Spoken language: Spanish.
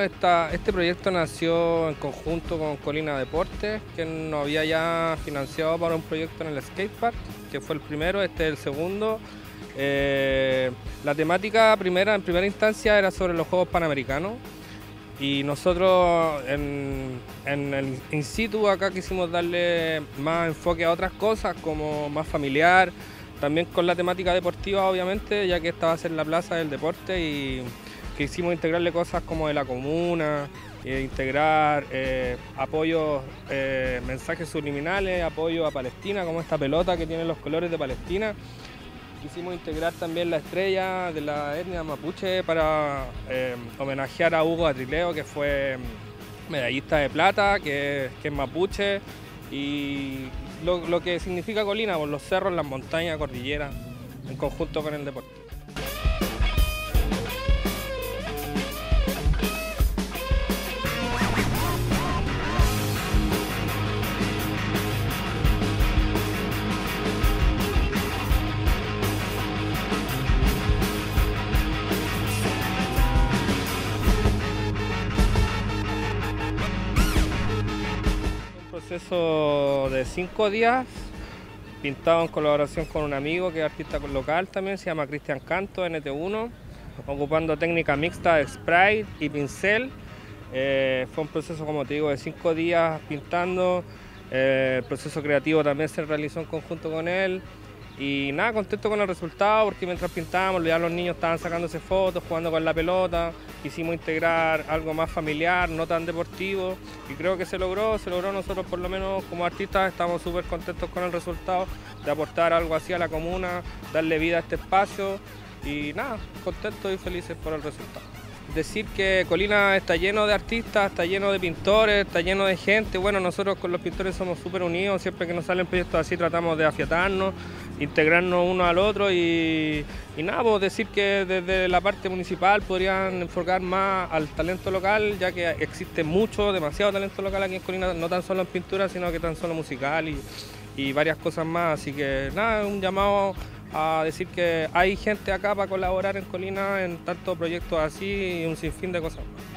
este proyecto nació en conjunto con Colina Deportes, que nos había ya financiado para un proyecto en el skatepark, que fue el primero, este es el segundo. La temática en primera instancia era sobre los Juegos Panamericanos y nosotros en el in situ acá quisimos darle más enfoque a otras cosas, como más familiar, también con la temática deportiva obviamente, ya que esta va a ser la plaza del deporte y quisimos integrarle cosas como de la comuna, integrar apoyos, mensajes subliminales, apoyo a Palestina, como esta pelota que tiene los colores de Palestina. Quisimos integrar también la estrella de la etnia mapuche para homenajear a Hugo Atrileo, que fue medallista de plata, que es mapuche, y lo que significa Colina, por los cerros, las montañas, cordilleras, en conjunto con el deporte. Proceso de 5 días, pintado en colaboración con un amigo que es artista local también, se llama Cristian Canto, NT1, ocupando técnica mixta de spray y pincel. Fue un proceso, como te digo, de 5 días pintando. El proceso creativo también se realizó en conjunto con él. Y nada, contento con el resultado, porque mientras pintábamos ya los niños estaban sacándose fotos, jugando con la pelota. Quisimos integrar algo más familiar, no tan deportivo, y creo que se logró. Nosotros por lo menos como artistas estamos súper contentos con el resultado, de aportar algo así a la comuna, darle vida a este espacio, y nada, contentos y felices por el resultado. Decir que Colina está lleno de artistas, está lleno de pintores, está lleno de gente. Bueno, nosotros con los pintores somos súper unidos, siempre que nos salen proyectos así tratamos de afiatarnos, integrarnos uno al otro y nada, pues decir que desde la parte municipal podrían enfocar más al talento local, ya que existe demasiado talento local aquí en Colina, no tan solo en pintura, sino que tan solo musical y varias cosas más. Así que nada, un llamado a decir que hay gente acá para colaborar en Colina en tantos proyectos así y un sinfín de cosas.